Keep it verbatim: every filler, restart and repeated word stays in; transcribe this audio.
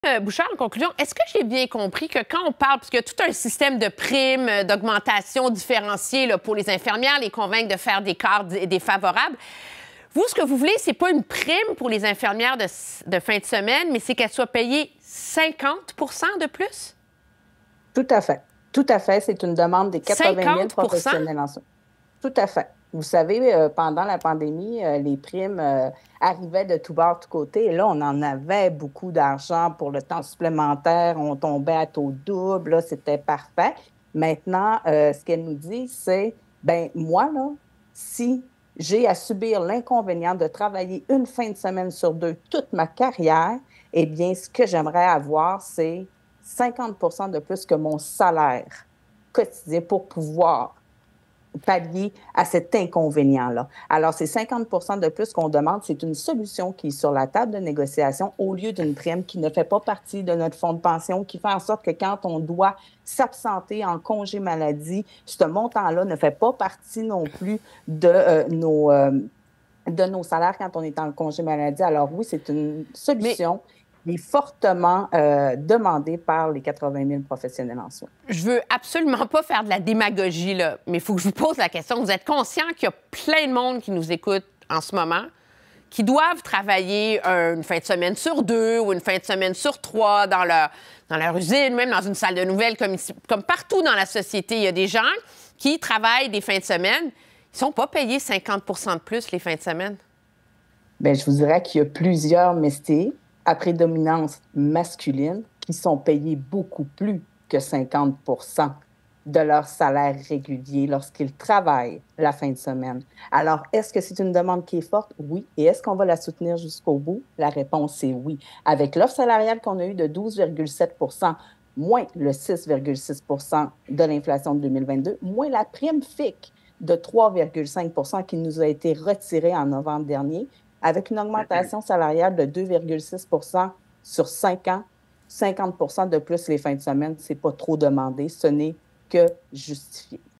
Euh, Bouchard, en conclusion, est-ce que j'ai bien compris que quand on parle, parce qu'il y a tout un système de primes, euh, d'augmentation différenciée là, pour les infirmières, les convaincre de faire des cadres défavorables, vous, ce que vous voulez, c'est pas une prime pour les infirmières de, de fin de semaine, mais c'est qu'elles soient payées cinquante pour cent de plus? Tout à fait. Tout à fait. C'est une demande des quatre-vingt mille cinquante pour cent? professionnels en soins. Tout à fait. Vous savez, euh, pendant la pandémie, euh, les primes euh, arrivaient de tous bords, de tous côtés. Et là, on en avait beaucoup d'argent pour le temps supplémentaire. On tombait à taux double. Là, c'était parfait. Maintenant, euh, ce qu'elle nous dit, c'est, ben moi, là, si j'ai à subir l'inconvénient de travailler une fin de semaine sur deux toute ma carrière, eh bien, ce que j'aimerais avoir, c'est cinquante pour cent de plus que mon salaire quotidien pour pouvoir pallier à cet inconvénient-là. Alors, c'est cinquante pour cent de plus qu'on demande. C'est une solution qui est sur la table de négociation au lieu d'une prime qui ne fait pas partie de notre fonds de pension, qui fait en sorte que quand on doit s'absenter en congé maladie, ce montant-là ne fait pas partie non plus de euh, nos... Euh, de nos salaires quand on est en congé maladie. Alors oui, c'est une Mais solution qui est fortement euh, demandée par les quatre-vingt mille professionnels en soins. je veux absolument pas faire de la démagogie, là, mais il faut que je vous pose la question. Vous êtes conscient qu'il y a plein de monde qui nous écoute en ce moment, qui doivent travailler une fin de semaine sur deux ou une fin de semaine sur trois dans leur, dans leur usine, même dans une salle de nouvelles, comme, ici, comme partout dans la société. Il y a des gens qui travaillent des fins de semaine. Ils ne sont pas payés cinquante pour cent de plus les fins de semaine. Bien, je vous dirais qu'il y a plusieurs métiers à prédominance masculine qui sont payés beaucoup plus que cinquante pour cent de leur salaire régulier lorsqu'ils travaillent la fin de semaine. Alors, est-ce que c'est une demande qui est forte? Oui. Et est-ce qu'on va la soutenir jusqu'au bout? La réponse est oui. Avec l'offre salariale qu'on a eue de douze virgule sept pour cent, moins le six virgule six pour cent de l'inflation de deux mille vingt-deux, moins la prime F I C de trois virgule cinq pour cent qui nous a été retirée en novembre dernier, avec une augmentation salariale de deux virgule six pour cent sur cinq ans, cinquante pour cent de plus les fins de semaine, ce n'est pas trop demandé, ce n'est que justifié.